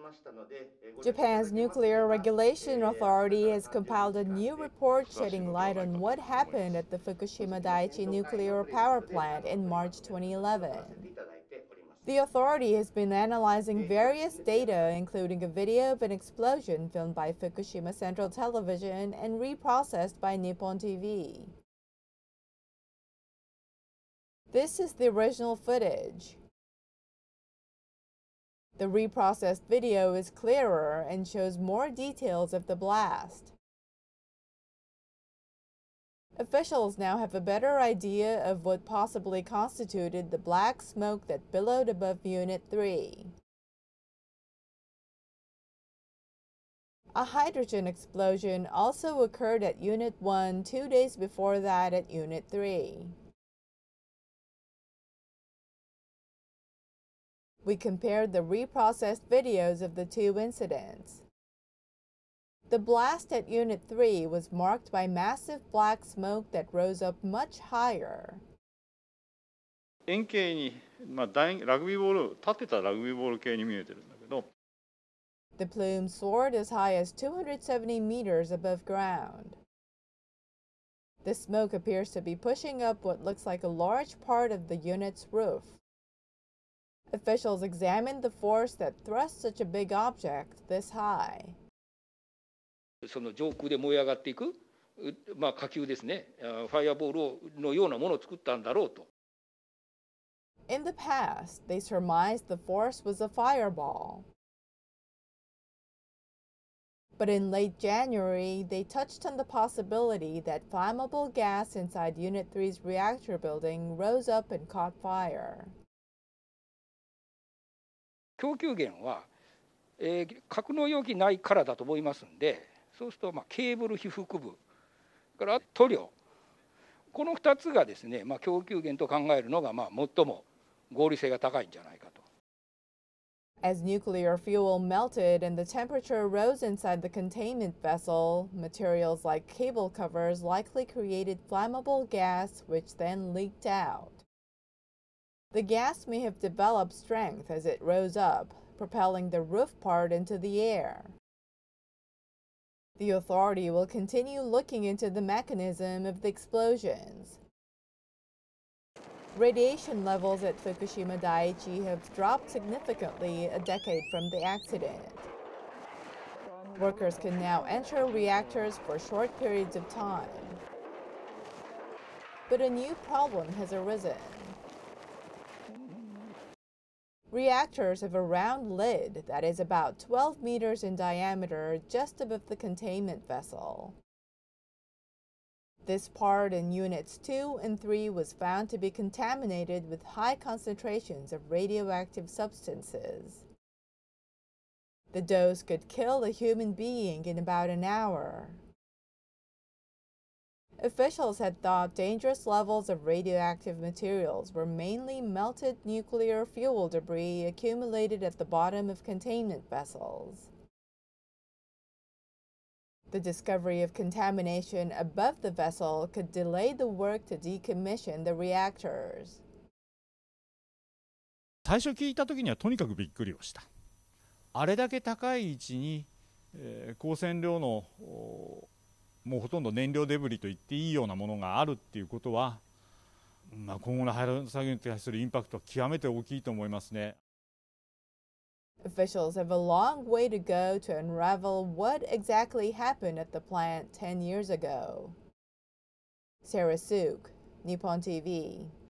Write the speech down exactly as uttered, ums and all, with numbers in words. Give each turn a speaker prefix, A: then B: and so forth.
A: Japan's Nuclear Regulation Authority has compiled a new report shedding light on what happened at the Fukushima Daiichi nuclear power plant in March twenty eleven. The authority has been analyzing various data, including a video of an explosion filmed by Fukushima Central Television and reprocessed by Nippon T V. This is the original footage. The reprocessed video is clearer and shows more details of the blast. Officials now have a better idea of what possibly constituted the black smoke that billowed above Unit three. A hydrogen explosion also occurred at Unit one two days before that at Unit three. We compared the reprocessed videos of the two incidents. The blast at Unit three was marked by massive black smoke that rose up much higher.
B: 円形に、まあ、ラグビーボール、立ってたラグビーボール系に見えてるんだけど。
A: The plume soared as high as two hundred seventy meters above ground. The smoke appears to be pushing up what looks like a large part of the unit's roof. Officials examined the force that thrust such a big object this high.
C: その上空で燃え上がっていく、まあ、火球ですね、ファイアボールのようなものを作ったんだろうと。
A: In the past, they surmised the force was a fireball. But in late January, they touched on the possibility that flammable gas inside Unit three's reactor building rose up and caught fire.
C: 供給源は、えー、格納容器ないからだと思いますんで、そうすると、まあ、ケーブル被覆部から塗料、このふたつがですね、まあ、供給源と考えるのが、まあ、最も合理性が高いんじゃないかと。
A: As nuclear fuel melted and the temperature rose inside the containment vessel, materials like cable covers likely created flammable gas which then leaked out. The gas may have developed strength as it rose up, propelling the roof part into the air. The authority will continue looking into the mechanism of the explosions. Radiation levels at Fukushima Daiichi have dropped significantly a decade from the accident. Workers can now enter reactors for short periods of time. But a new problem has arisen. Reactors have a round lid that is about twelve meters in diameter just above the containment vessel. This part in Units two and three was found to be contaminated with high concentrations of radioactive substances. The dose could kill a human being in about an hour. Officials had thought dangerous levels of radioactive materials were mainly melted nuclear fuel debris accumulated at the bottom of containment vessels. The discovery of contamination above the vessel could delay the work to decommission the reactors.
D: 最初聞いた時にはとにかくびっくりをした。あれだけ高い位置に、えー、高線量のもうほとんど燃料デブリと言っていいようなものがあるっていうことは、まあ、今後の廃炉作業に対するインパクトは極めて大きいと思いますね。
A: Officials have a long way to go to unravel what exactly happened at the plant ten years ago. Sarah Suk, Nippon T V.